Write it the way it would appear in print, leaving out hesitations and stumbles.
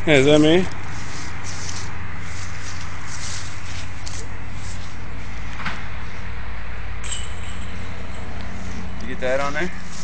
Hey, is that me? You get that on there?